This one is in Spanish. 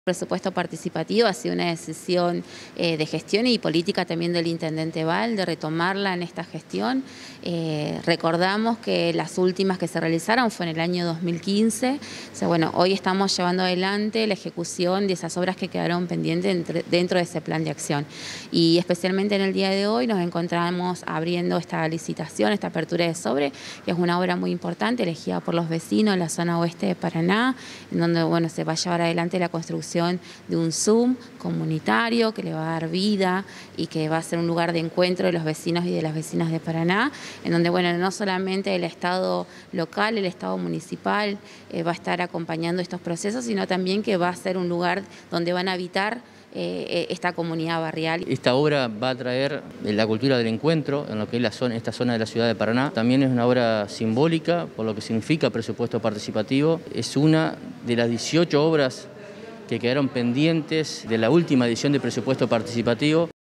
Presupuesto participativo ha sido una decisión de gestión y política también del intendente Val, de retomarla en esta gestión. Recordamos que las últimas que se realizaron fue en el año 2015. O sea, bueno, hoy estamos llevando adelante la ejecución de esas obras que quedaron pendientes dentro de ese plan de acción. Y especialmente en el día de hoy nos encontramos abriendo esta licitación, esta apertura de sobre, que es una obra muy importante, elegida por los vecinos en la zona oeste de Paraná, en donde bueno, se va a llevar adelante la construcción de un Zoom comunitario que le va a dar vida y que va a ser un lugar de encuentro de los vecinos y de las vecinas de Paraná, en donde bueno, no solamente el Estado local, el Estado municipal va a estar acompañando estos procesos, sino también que va a ser un lugar donde van a habitar esta comunidad barrial. Esta obra va a traer la cultura del encuentro en lo que es esta zona de la ciudad de Paraná. También es una obra simbólica por lo que significa presupuesto participativo. Es una de las 18 obras que quedaron pendientes de la última edición de presupuesto participativo.